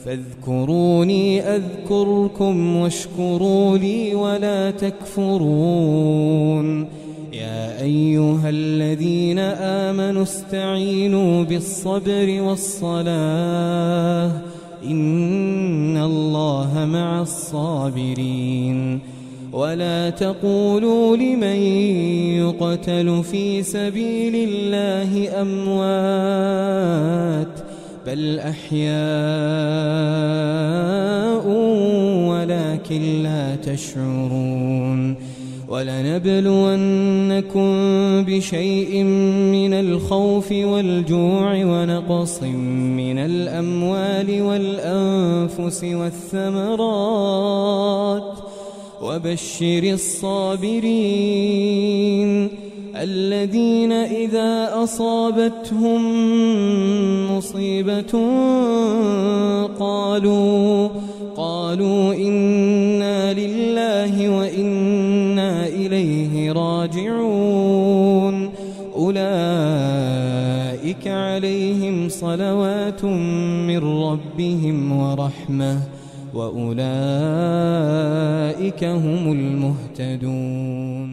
فاذكروني أذكركم واشكروا لي ولا تكفرون. يا أيها الذين آمنوا استعينوا بالصبر والصلاة إن الله مع الصابرين. ولا تقولوا لمن يقتل في سبيل الله أموات بل أحياء ولكن لا تشعرون. ولنبلونكم بشيء من الخوف والجوع ونقص من الأموال والأنفس والثمرات وبشر الصابرين الذين إذا أصابتهم مصيبة قالوا إنا لله وإنا إليه راجعون. أولئك عليهم صلوات من ربهم ورحمة وأولئك هم المهتدون.